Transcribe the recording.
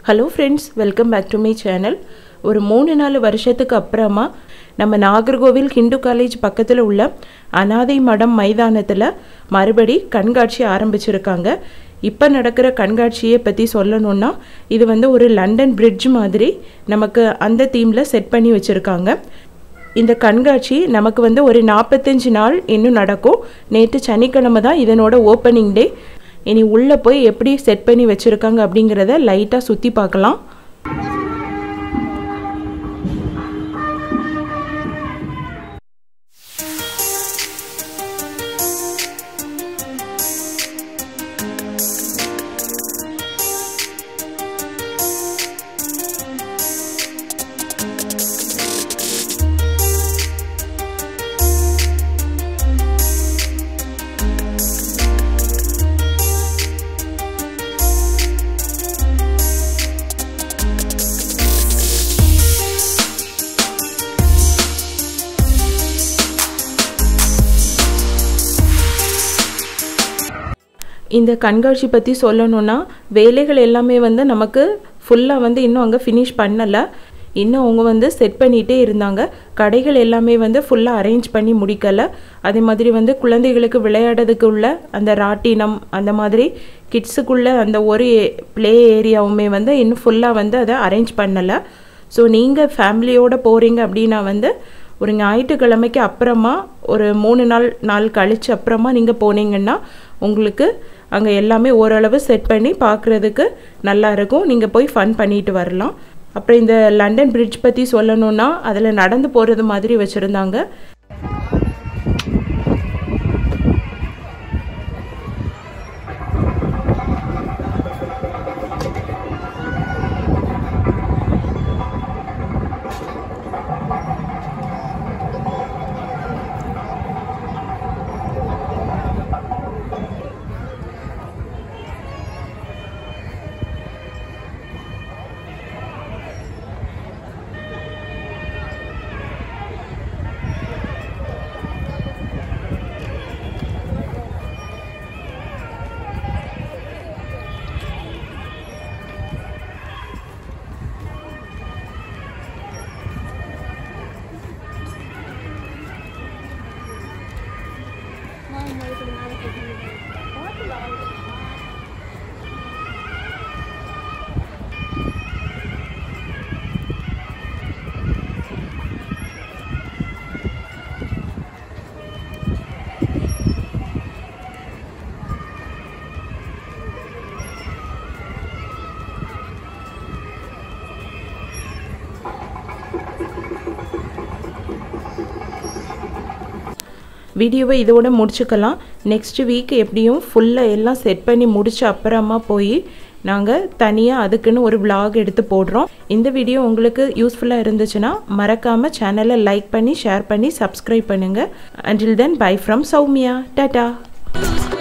Hello friends, welcome back to my channel. ஒரு 3-4 வருஷத்துக்கு அப்புறமா நம்ம நாகர்கோவில் ஹிந்து காலேஜ் பக்கத்துல உள்ள அனாதை மடம் மைதானத்துல மறுபடி கண்காட்சி ஆரம்பிச்சிருக்காங்க. இப்ப நடக்கிற கண்காட்சியை பத்தி சொல்லணும்னா இது வந்து ஒரு லண்டன் பிரிட்ஜ் மாதிரி நமக்கு அந்த தீம்ல செட் பண்ணி வச்சிருக்காங்க. இந்த கண்காட்சி நமக்கு வந்து ஒரு 45 நாள் இன்னும் நடக்கும். நேத்து சனிக்கிழமை தான் இதனோட ஓபனிங் டே. இனி உள்ள போய் எப்படி செட் பண்ணி வச்சிருக்காங்க அப்படிங்கறத லைட்டா சுத்தி பார்க்கலாம். இந்த கண்காட்சி பத்தி சொல்லணும்னா வேலைகள் எல்லாமே வந்து நமக்கு ஃபுல்லா வந்து இன்னும் அங்க finish பண்ணல. இன்னும் அவங்க வந்து செட் பண்ணிட்டே இருந்தாங்க. கடைகள் எல்லாமே வந்து ஃபுல்லா அரேஞ்ச் பண்ணி முடிக்கல. அதே மாதிரி வந்து குழந்தைகளுக்கு விளையாடுறதுக்கு உள்ள அந்த ராட்டினம் அந்த மாதிரி கிட்ஸ்க்குள்ள அந்த ஒரு ப்ளே ஏரியாவுமே வந்து இன்னும் ஃபுல்லா வந்து அத அரேஞ்ச் பண்ணல. சோ நீங்க ஃபேமிலியோட போறீங்க அப்படினா வந்து ஒரு ஞாயிற்றுக்கிழமைக்கு அப்புறமா ஒரு 3 நாள் கழிச்சு அப்புறமா நீங்க போனீங்கன்னா உங்களுக்கு அங்க எல்லாமே ஓரளவு செட் பண்ணி பார்க்கிறதுக்கு நல்லா இருக்கும். நீங்க போய் ஃபன் பண்ணிட்டு வரலாம். அப்புறம் இந்த லண்டன் பிரிட்ஜ் பத்தி சொல்லணும்னா அதுல நடந்து போறது மாதிரி வச்சிருந்தாங்க. வீடியோவை இதோட முடிச்சுக்கலாம். நெக்ஸ்ட் வீக் எப்படியும் ஃபுல்லா எல்லாம் செட் பண்ணி முடிச்ச அப்புறமா போய் நாங்க தனியா அதுக்குன்னு ஒரு vlog எடுத்து போடுறோம். இந்த வீடியோ உங்களுக்கு யூஸ்ஃபுல்லா இருந்துச்சுனா மறக்காம சேனலை லைக் பண்ணி ஷேர் பண்ணி Subscribe பண்ணுங்க. Until then, bye from Soumya. Tata.